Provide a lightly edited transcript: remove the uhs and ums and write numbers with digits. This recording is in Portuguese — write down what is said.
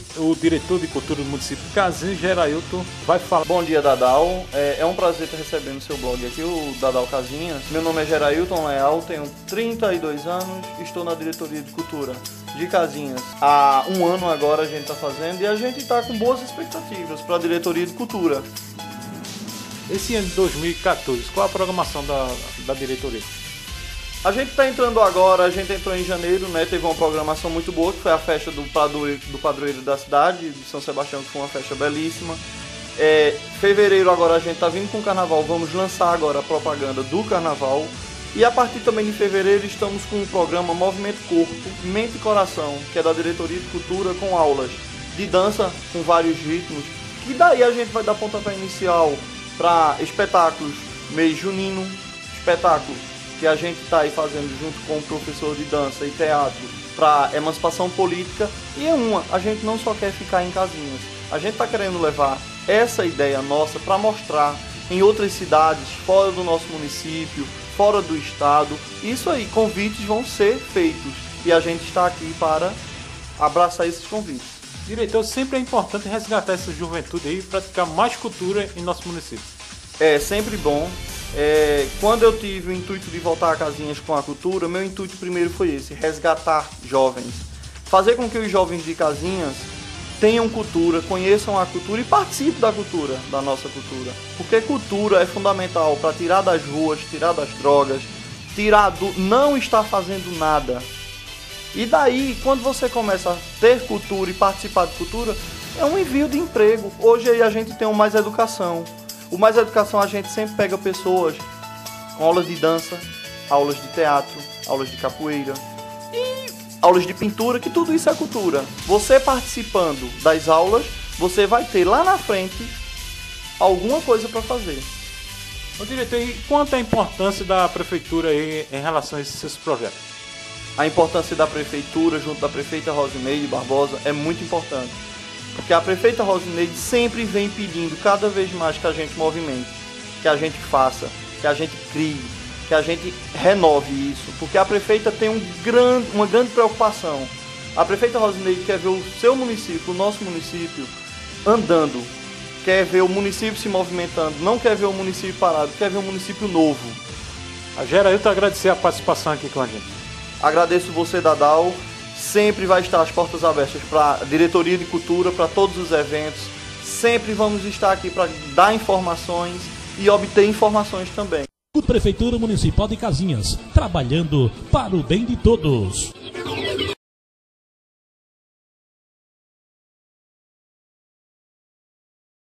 o diretor de cultura do município de Casinhas, Gerailton, vai falar. Bom dia, Dadal. É um prazer estar recebendo o seu blog aqui, o Dadal Casinhas. Meu nome é Gerailton Leal, tenho 32 anos, estou na diretoria de cultura de Casinhas. Há um ano agora a gente está fazendo e a gente está com boas expectativas para a diretoria de cultura. Esse ano de 2014, qual a programação da diretoria? A gente está entrando agora, a gente entrou em janeiro, né? Teve uma programação muito boa, que foi a festa do padroeiro da cidade, de São Sebastião, que foi uma festa belíssima. Fevereiro agora a gente está vindo com o carnaval, vamos lançar agora a propaganda do carnaval. E a partir também de fevereiro estamos com o programa Movimento Corpo, Mente e Coração, que é da diretoria de cultura, com aulas de dança com vários ritmos. E daí a gente vai dar pontapé inicial para espetáculos mês junino, espetáculos que a gente está aí fazendo junto com o professor de dança e teatro para emancipação política. E a gente não só quer ficar em Casinhas, a gente está querendo levar essa ideia nossa para mostrar em outras cidades, fora do nosso município, fora do estado. Isso aí, convites vão ser feitos e a gente está aqui para abraçar esses convites. Diretor, sempre é importante resgatar essa juventude aí e praticar mais cultura em nosso município. É sempre bom. Quando eu tive o intuito de voltar a Casinhas com a cultura, meu intuito primeiro foi esse, resgatar jovens. Fazer com que os jovens de Casinhas tenham cultura, conheçam a cultura e participem da cultura, da nossa cultura. Porque cultura é fundamental para tirar das ruas, tirar das drogas, tirar do não estar fazendo nada. E daí, quando você começa a ter cultura e participar de cultura, é um envio de emprego. Hoje aí a gente tem o Mais Educação. O Mais Educação a gente sempre pega pessoas com aulas de dança, aulas de teatro, aulas de capoeira e aulas de pintura, que tudo isso é cultura. Você participando das aulas, você vai ter lá na frente alguma coisa para fazer. Ô diretor, e quanto a importância da prefeitura aí em relação a esses seus projetos? A importância da prefeitura, junto da prefeita Rosineide Barbosa, é muito importante. Porque a prefeita Rosineide sempre vem pedindo cada vez mais que a gente movimente, que a gente faça, que a gente crie, que a gente renove isso. Porque a prefeita tem uma grande preocupação. A prefeita Rosineide quer ver o seu município, o nosso município, andando. Quer ver o município se movimentando, não quer ver o município parado, quer ver o município novo. A Gerailton agradecer a participação aqui com a gente. Agradeço você, Dadal. Sempre vai estar as portas abertas para a diretoria de cultura, para todos os eventos. Sempre vamos estar aqui para dar informações e obter informações também. Prefeitura Municipal de Casinhas, trabalhando para o bem de todos.